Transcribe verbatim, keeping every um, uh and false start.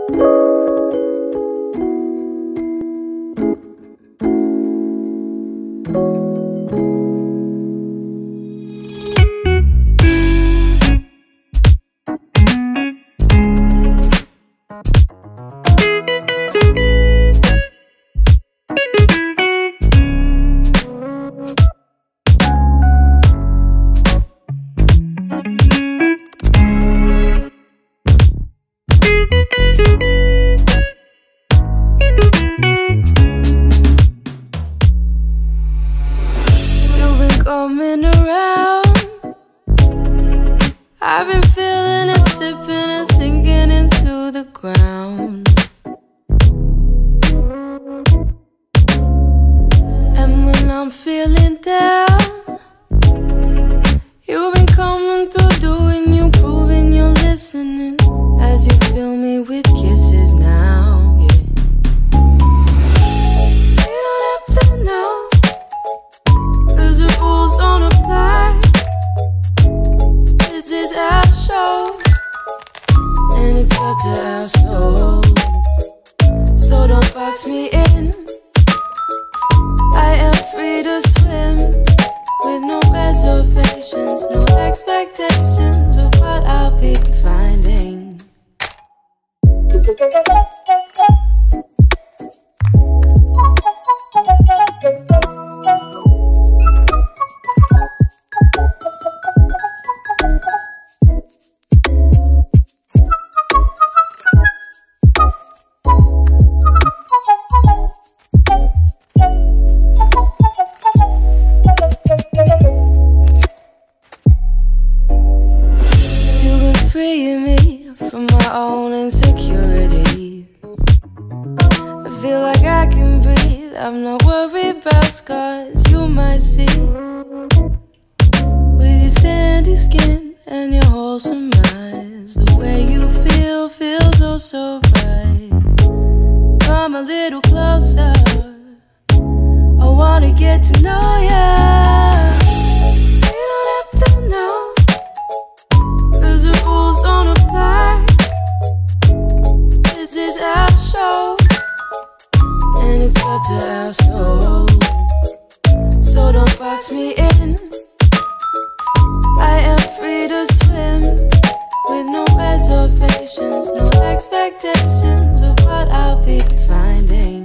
Coming around, I've been feeling it, sipping and sinking into the ground. And when I'm feeling down, you've been coming through, doing you, proving you're listening, as you fill me with kisses now, yeah. You don't have to know, the rules don't apply. This is our show, and it's up to our soul. So don't box me in. I am free to swim, with no reservations, no expectations of what I'll be finding. Freeing me from my own insecurities. I feel like I can breathe, I'm not worried about scars you might see. With your sandy skin and your wholesome eyes, the way you feel feels oh so right. Come a little closer, I wanna get to know ya. You don't have to know, cause the rules don't apply. This is our show, and it's up to our soul. So don't box me in. I am free to swim, with no reservations, no expectations of what I'll be finding.